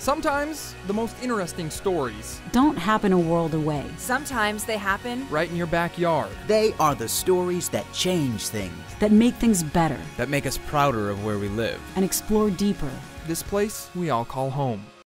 Sometimes the most interesting stories don't happen a world away. Sometimes they happen right in your backyard. They are the stories that change things, that make things better, that make us prouder of where we live. and explore deeper. This place we all call home.